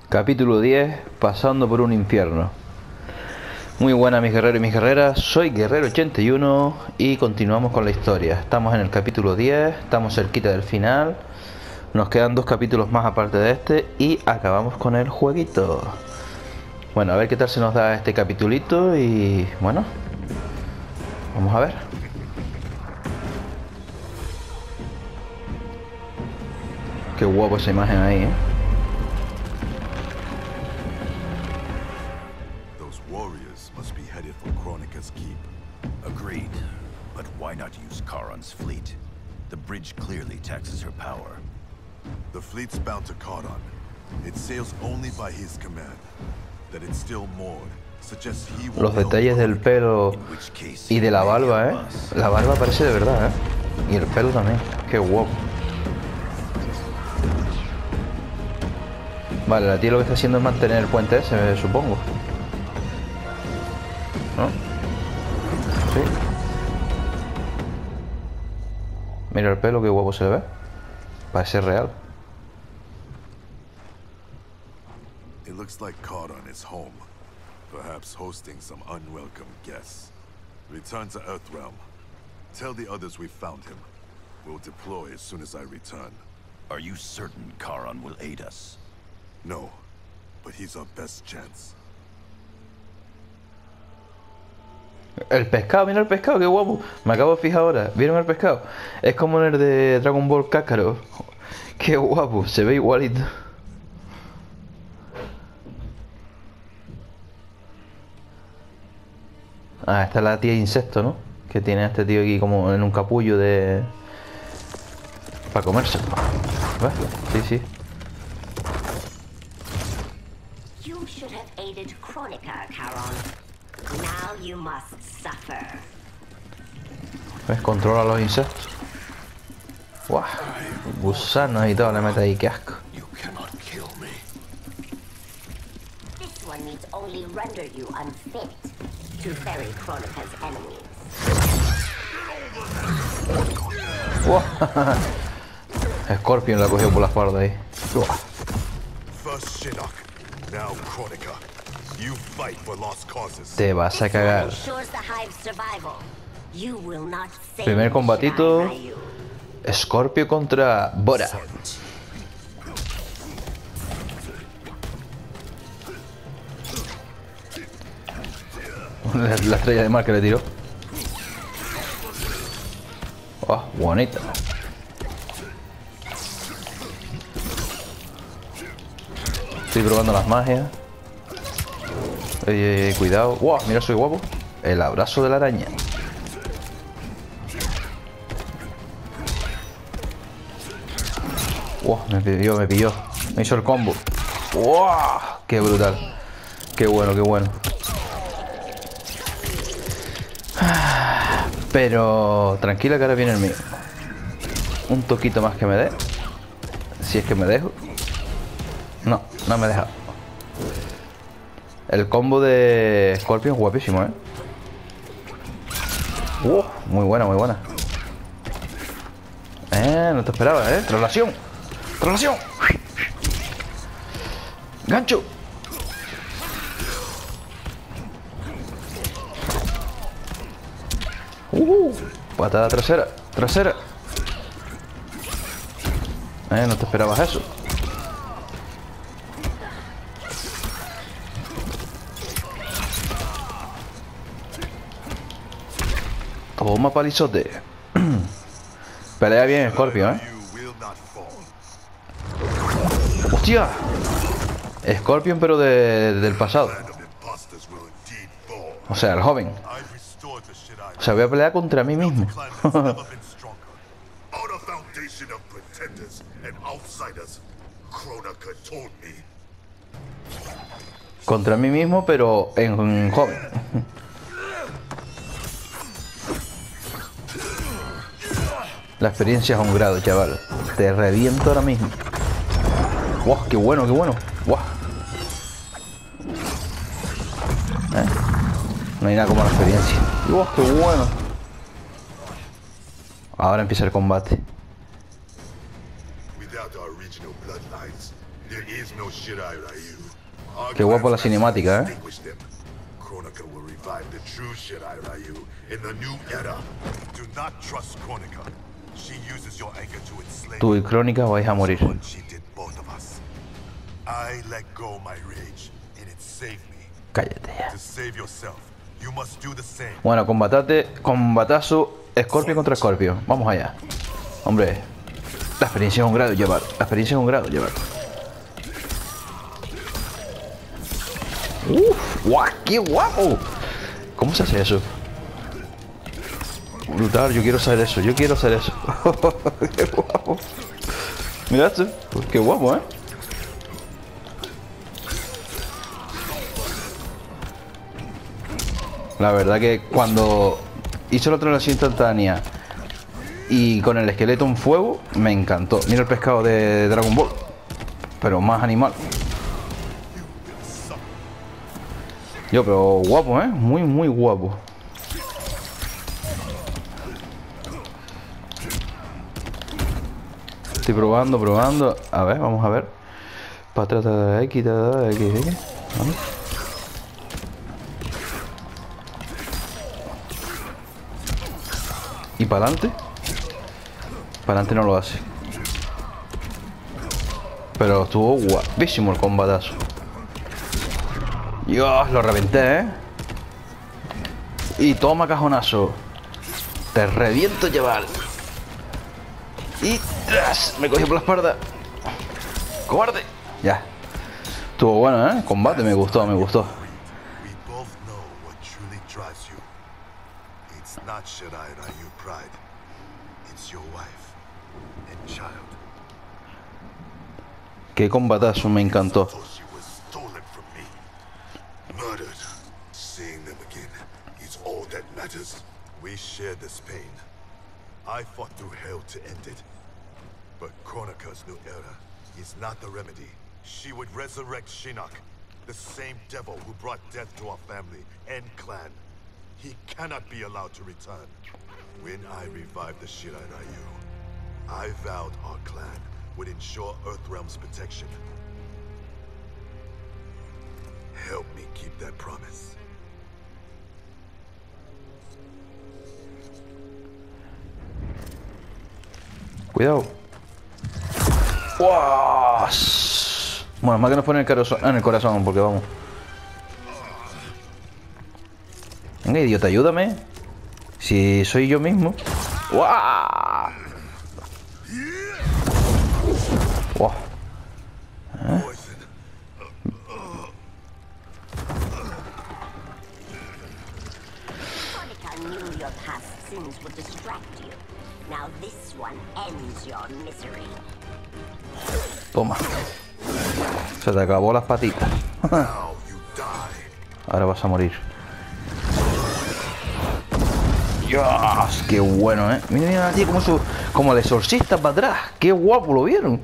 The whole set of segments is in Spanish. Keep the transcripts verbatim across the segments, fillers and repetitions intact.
Capítulo diez, pasando por un infierno. Muy buenas mis guerreros y mis guerreras, soy Guerrero ochenta y uno y continuamos con la historia. Estamos en el capítulo diez, estamos cerquita del final. Nos quedan dos capítulos más aparte de este y acabamos con el jueguito. Bueno, a ver qué tal se nos da este capitulito y bueno, vamos a ver. Qué guapo esa imagen ahí, ¿eh? Those warriors must be headed for Kronika's keep. Agreed. But why not use Charon's fleet? The bridge clearly taxes her power. The fleet's bound to Charon. It sails only by his command. That it's still moored suggests he will. Los detalles del pelo y de la barba, ¿eh? La barba parece de verdad, ¿eh? Y el pelo también. Qué guapo. Vale, la tía lo que está haciendo es mantener el puente ese, supongo. ¿No? Sí. Mira el pelo, qué guapo se le ve. Parece real. It looks like Charon is home. Perhaps hosting some unwelcome guests. Return to Earthrealm. Tell the others we found him. We'll deploy as soon as I return. Are you certain Charon will aid us? No, but he's our best chance. El pescado, mira el pescado, qué guapo. Me acabo de fijar ahora. ¿Vieron el pescado? Es como en el de Dragon Ball Kakarot. Qué guapo, se ve igualito. Ah, esta es la tía insecto, ¿no? Que tiene a este tío aquí como en un capullo de... para comerse. ¿Ves? Sí, sí. You should have aided Kronika, Charon. Now you must suffer. ¿Ves? Controla los insectos. ¡Guau! Gusanos y todo le mete ahí, qué asco. You cannot kill me. This one needs only render you unfit to ferry Kronika's enemies. ¡Guau! Scorpion la cogió por la espalda ahí. ¡Guau! First Shinnok, now Kronika. You fight for lost causes. Te vas a cagar. Ensures the hive's survival. You will not save Primer combatito. Shirai Ryu. Scorpio contra Bora. La, la estrella de mar que le tiró. Oh, bonita. Estoy probando las magias. Eh, cuidado. Wow, mira, soy guapo. El abrazo de la araña. Wow, me pilló, me pilló. Me hizo el combo. Wow, qué brutal. Qué bueno, qué bueno. Pero tranquila que ahora viene el mío. Un toquito más que me dé. Si es que me dejo. No, no me deja. El combo de Scorpion es guapísimo, ¿eh? Uh, muy buena, muy buena. Eh, no te esperaba, ¿eh? Traslación. Traslación. Gancho. Uh, patada trasera, trasera. Eh, no te esperabas eso. Toma palizote. Pelea bien Scorpio, eh. You will not fall. Hostia. Scorpion pero de, del pasado. Land of imposters will indeed fall. O sea, el joven. I've restored the Shirai. O sea, voy a pelear contra mí mismo. The clan has never been stronger. On a foundation of pretenders and outsiders, Kronika told me. Contra mí mismo pero en, en joven. La experiencia es a un grado, chaval. Te reviento ahora mismo. ¡Wow! ¡Qué bueno, qué bueno! ¡Wow! ¿Eh? No hay nada como la experiencia. ¡Wow! ¡Qué bueno! Ahora empieza el combate. Without our regional bloodlines, the There is no Shirai Ryu. Our Qué guapo la clans cinemática, eh. distinguish them. Kronika will revive the true Shirai Ryu in the new era. Do not trust Kronika. She uses your anger to enslave Tú y Crónica vais a morir. what she did both of us. I let go my rage, and it saved me. Cállate ya. To save yourself, you must do the same. Bueno, combatate, combatazo, Scorpion contra Scorpion. Vamos allá. Hombre, la experiencia es un grado llevar. La experiencia es un grado llevar. Uf, guau, qué guapo. ¿Cómo se hace eso? Brutal, yo quiero saber eso, yo quiero hacer eso. Qué guapo. Mira esto, qué guapo, eh. La verdad que cuando hice la transición instantánea y con el esqueleto en fuego, me encantó. Mira el pescado de Dragon Ball, pero más animal. Yo, pero guapo, ¿eh? Muy, muy guapo. Estoy probando, probando. A ver, vamos a ver. Para atrás, X, X, X. ¿Vale? ¿Y para adelante? Para adelante no lo hace. Pero estuvo guapísimo el combatazo. Dios, lo reventé, ¿eh? Y toma cajonazo. Te reviento, chaval. Y tras, me cogió por la espalda. Cobarde. Ya. Estuvo bueno, ¿eh? Combate, me gustó, me gustó. We both know what truly drives you. It's not Shirai Ryu pride. It's your wife and child. Qué combatazo, me encantó. She was stolen from me. Murdered. Seeing them again is all that matters. We share this pain. I fought through hell to end it. But Kronika's new era is not the remedy. She would resurrect Shinnok, the same devil who brought death to our family and clan. He cannot be allowed to return. When I revived the Shirai Ryu, I vowed our clan would ensure Earthrealm's protection. Help me keep that promise. Cuidado. ¡Wow! Bueno, más que nos pone en el corazón, en el corazón, porque vamos. Venga, idiota, ayúdame. Si soy yo mismo. ¡Wow! ¡Wow! ¿Eh? Kronika knew your past sins would distract you. Now this one ends your misery. Toma. Se te acabó las patitas. Now you die. Ahora vas a morir. Dios, qué bueno, eh. Mira, mira, tío, como, su, como el exorcista para atrás. Qué guapo, ¿lo vieron?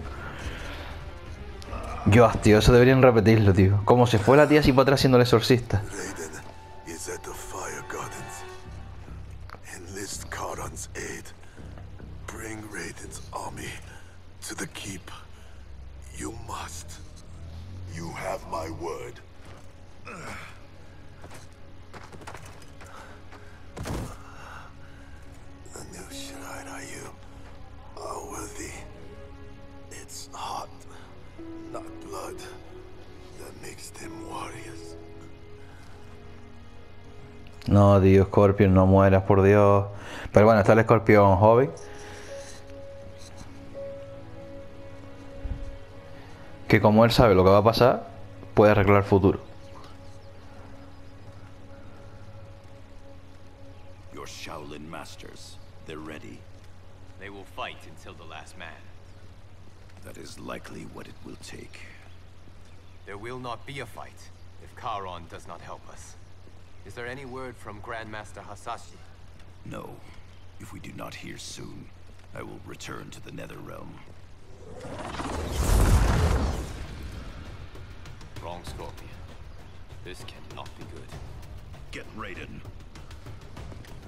Dios, tío, eso deberían repetirlo, tío. Como se fue la tía así para atrás siendo el exorcista. Raiden is at the Fire Gardens. Enlist Charon's aid. Bring Raiden's army to the keep. You must. You have my word. The new Shirai Ryu are worthy. It's heart, not blood, that makes them warriors. No, tío, Scorpion, no mueras, por Dios. Pero bueno, está el Scorpion joven. Que como él sabe lo que va a pasar, puede arreglar el futuro. Your Shaolin masters, they're ready. They will fight until the last man. That is likely what it will take. There will not be a fight if Charon does not help us. Is there any word from Grandmaster Hasashi? No. If we do not hear soon, I will return to the Netherrealm. Wrong, Scorpion. This cannot be good. Get Raiden.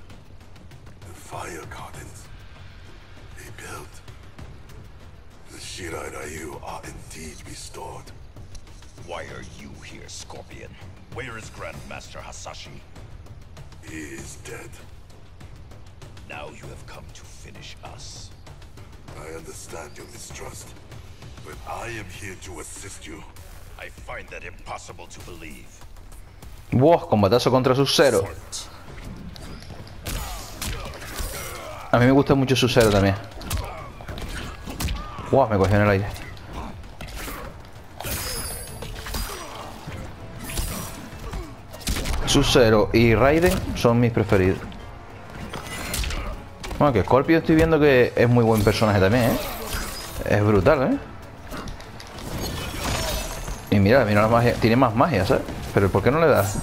The Fire Gardens. They built. The Shirai Ryu are indeed restored. Why are you here, Scorpion? Where is Grandmaster Hasashi? He is dead. Now you have come to finish us. I understand your mistrust, but I am here to assist you. I find that impossible to believe. Buah, combatazo contra Sub-Zero. A mí me gusta mucho Sub-Zero también. Buah, me cogió en el aire. Sub-Zero y Raiden son mis preferidos. Bueno, que Scorpion estoy viendo que es muy buen personaje también, ¿eh? Es brutal, ¿eh? Y mira, mira la magia. Tiene más magia, ¿sabes? Pero ¿por qué no le das?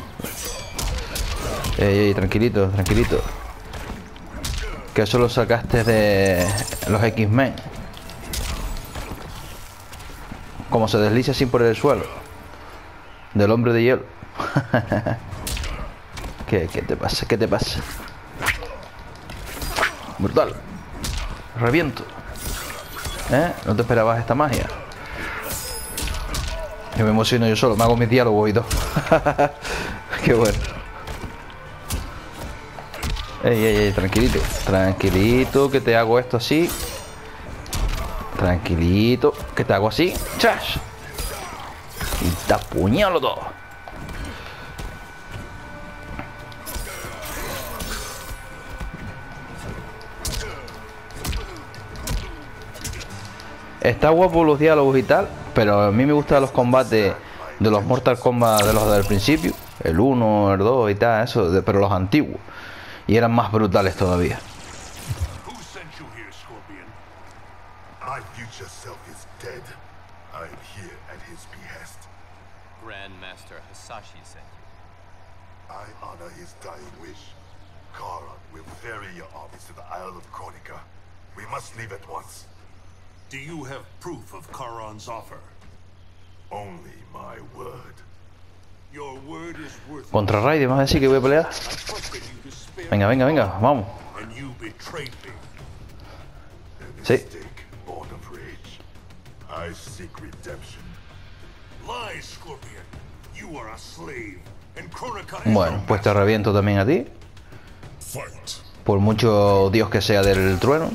Ey, ey, tranquilito, tranquilito. Que eso lo sacaste de los X-Men. Como se desliza así por el suelo. Del hombre de hielo. ¿Qué, ¿Qué te pasa? ¿Qué te pasa? Brutal. Reviento. ¿Eh? ¿No te esperabas esta magia? Yo me emociono yo solo. Me hago mis diálogos y todo. Qué bueno. Ey, ey, ey, tranquilito. Tranquilito, que te hago esto así. Tranquilito, que te hago así. ¡Chas! Y te apuñalo todo. Está guapo los diálogos y tal, pero a mí me gustan los combates de los Mortal Kombat de los del principio. El uno, el dos y tal, eso, de, pero los antiguos. Y eran más brutales todavía. Who sent you here, Scorpion? My future self is dead. I am here at his behest. Grandmaster Hasashi sent you. I honor his dying wish. Charon will ferry your armies to the Isle of Kronika. We must leave at once. Do you have proof of Charon's offer? Only my word. Your word is worth Contra Raiden, ¿vas a decir que voy a pelear? I trusted you to spare Venga, venga, venga, vamos. and you betrayed me. A Sí. mistake born of rage. I seek redemption. Lies, Scorpion. You are a slave, and Kronika is Bueno, your pues te reviento también a ti. fight. Por mucho Dios que sea del trueno.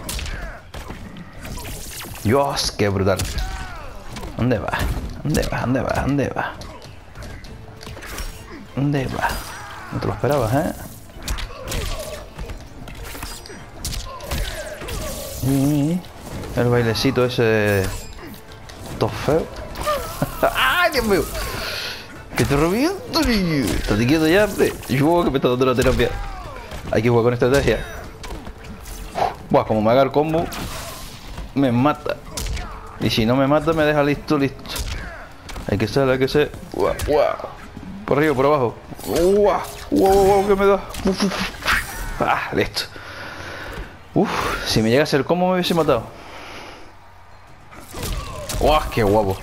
Dios, qué brutal. ¿Dónde va? ¿Dónde va? ¿Dónde va? ¿Dónde va? ¿Dónde va? No te lo esperabas, ¿eh? Y el bailecito ese... todo feo. ¡Ay, Dios mío! ¡Que te reviento, niño! Estate quieto ya, hombre. Yo que me está dando la terapia. Hay que jugar con estrategia. Buah, como me haga el combo, me mata. Y si no me mata, me deja listo, listo. Hay que ser, hay que ser. Guau, guau. Por arriba, por abajo. Guau, guau, guau, que me da. Uf, uf. Ah, listo. Uf, si me llega a ser combo me hubiese matado. Guau, qué guapo.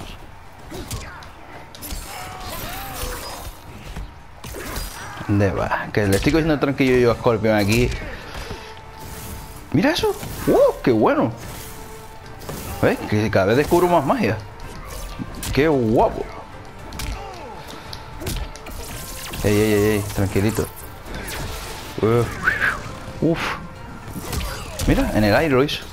¿Dónde va? Que le estoy cogiendo tranquilo yo a Scorpion aquí. Mira eso. ¡Uh! ¡Qué bueno! ¿Ves? Que cada vez descubro más magia. ¡Qué guapo! Ey, ey, ey, ey, tranquilito. Uh, uf. Mira, en el aire lo hizo.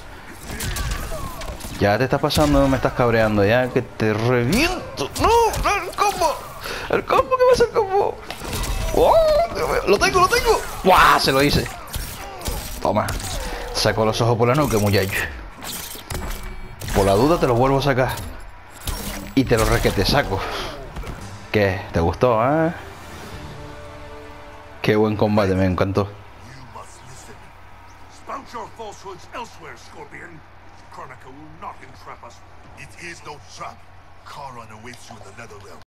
Ya te estás pasando, me estás cabreando ya, que te reviento. ¡No! ¡No! ¡El combo! ¡El combo! ¿Qué pasa el combo? ¡Oh! ¡Lo tengo, lo tengo! ¡Guau! Se lo hice. Toma. Saco los ojos por la nuca, muchacho. Por la duda te los vuelvo a sacar. Y te los requete saco. ¿Qué? ¿Te gustó, eh? Qué buen combate, me encantó. You must listen. Spout your falsehoods elsewhere, Scorpion. Kronika will not entrap us. It is no trap. Charon awaits you in the Netherrealm.